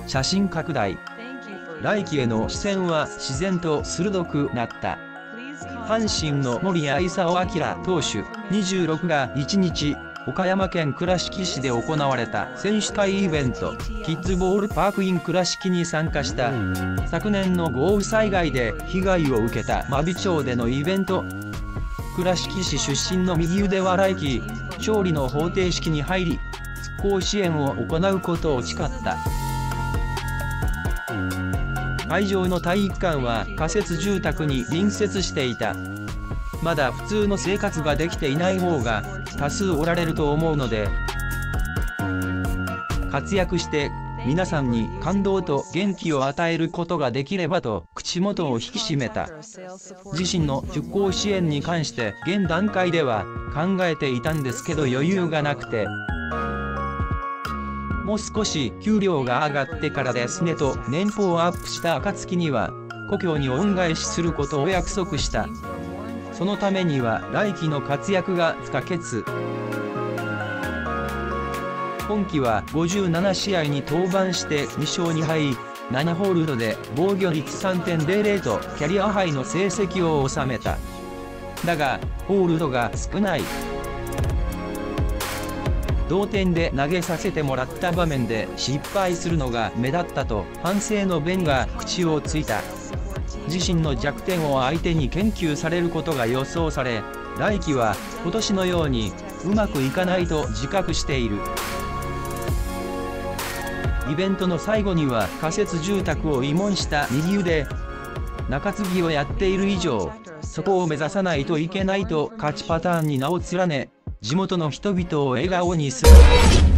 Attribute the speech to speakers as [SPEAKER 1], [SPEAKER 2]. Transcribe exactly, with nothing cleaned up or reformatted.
[SPEAKER 1] 写真拡大。来季への視線は自然と鋭くなった。阪神の森谷勲投手にじゅうろくがいちにち、岡山県倉敷市で行われた選手会イベント、キッズボールパークイン倉敷に参加した。昨年の豪雨災害で被害を受けた真備町でのイベント。倉敷市出身の右腕は来季、勝利の方程式に入り、復興支援を行うことを誓った。会場の体育館は仮設住宅に隣接していた。まだ普通の生活ができていない方が多数おられると思うので、活躍して皆さんに感動と元気を与えることができればと口元を引き締めた。自身の復興支援に関して現段階では考えていたんですけど余裕がなくて、もう少し給料が上がってからですねと年俸をアップした暁には故郷に恩返しすることを約束した。そのためには来季の活躍が不可欠。今季はごじゅうななしあいに登板してにしょうにはい、ななホールドで防御率 さんてんゼロゼロ とキャリアハイの成績を収めた。だがホールドが少ない。同点で投げさせてもらった場面で失敗するのが目立ったと反省の弁が口をついた。自身の弱点を相手に研究されることが予想され、来季は今年のようにうまくいかないと自覚している。イベントの最後には仮設住宅を慰問した右腕。中継ぎをやっている以上、そこを目指さないといけないと勝ちパターンに名を連ね、地元の人々を笑顔にする。